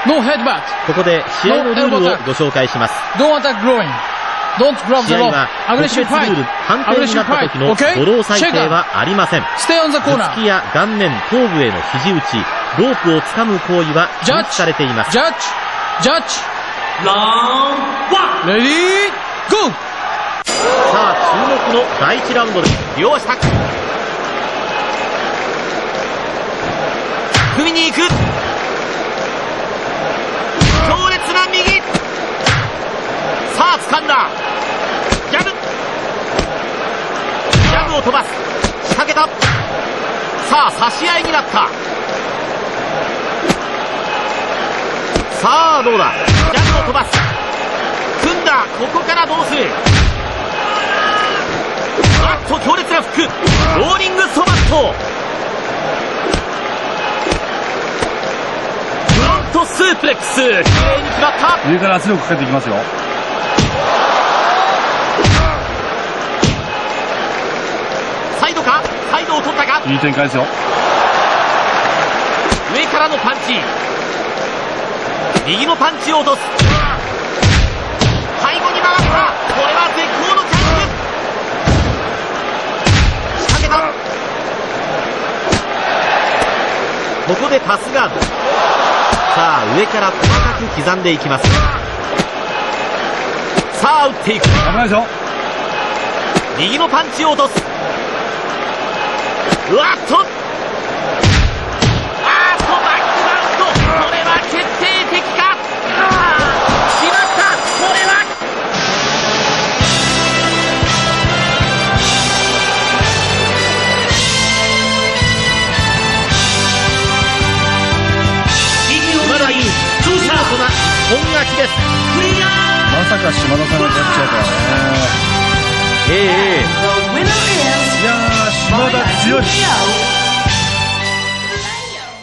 No headbutt. ここで試合のルールをご紹介します。 Don't attack groin. Don't grab 試 the 合 rope. は特別 Aggressive ルール fight. 判定になった時のドロー裁定はありません。 Stay on the 頭 corner. 突きや顔面、頭部への肘打ち、ロープを掴む行為は禁止されています。 Judge. Judge. Ready. Go. さあ注目の第1ラウンドです。両足タックル、踏みに行く、強烈な右、さあ掴んだ、ジャブ、ジャブを飛ばす、仕掛けた、さあ差し合いになった、さあどうだ、ジャブを飛ばす、組んだ、ここからどうする、あっと強烈なフック、ローリングソバット、フロントスープレックス、きれいに決まった。 上から圧力かけていきますよ。 サイドか、サイドを取ったか、 いい展開ですよ。 上からのパンチ、右のパンチを落とす、背後に回った、これは絶好のチャンス、仕掛けた、ここでパスガード、さあ上から細かく刻んでいきます。さあ打っていく、 危ないですよ。 右のパンチを落とす、うわっと、バックバウンド、これは決定的か、しまった、これはまだいい、見事な本勝ちです。 まさか島田さんが勝っちゃうとはね。いやー、島田強い。